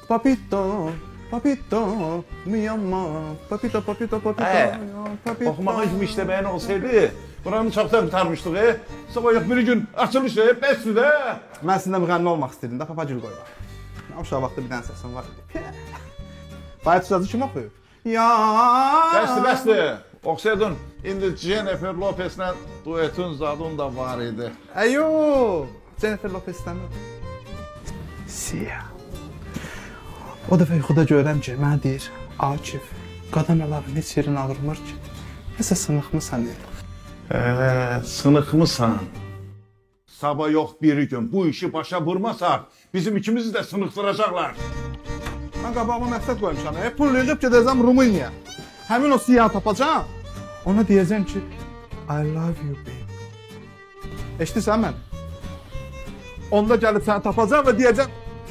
Papito, papito, miyama, papito, papito, papito, papito. Oxumağa kimi işləməyən olsaydı, buranı çoxdan qurtarmışdıq. Sabah bir gün açılış bəsdir də. Mən sizinlə müğənni olmaq istəyirdim də, papacıl qoyma. Uşaq vaxtı bir dənə səsim var idi. Bayat sözü kim oxuyur? Ya. Bəsdir. Oxusaydın, indi Jennifer Lopez'lə duetin zadın da var idi. Ayo, Jennifer Lopez istəmir. Siyah. O dəfə yuxuda görürəm ki, mənə deyir, Akif, qadanaların heç yerin ağrımır ki, nəsə sınıqmısan elə. Sınıqmısan. Sabah yox bir gün bu işi başa vurmasaq, bizim ikimizi də sınıqdıracaqlar. Mən qabağıma məqsəd qoymuşam, pul yığıb gedəcəm Rumıniya. Həmin o siyahı tapacam, ona deyəcəm ki, I love you baby. Eşidirsən mən? Onda gəlib səni tapacam və deyəcəm,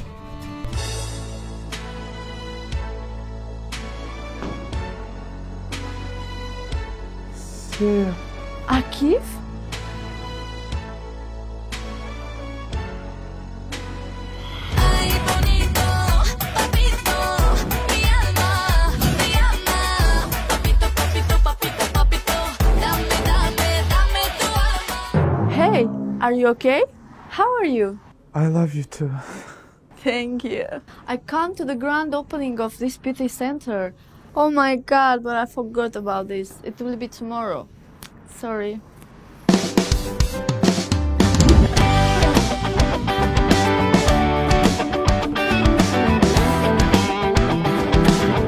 Akif? Hey, are you okay? How are you? I love you too. Thank you. I come to the grand opening of this beauty center. Oh my god, but I forgot about this. It will be tomorrow. Sorry.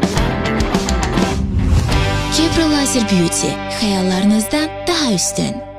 Kepra Lazer Beauty, xəyallarınızdan daha üstün.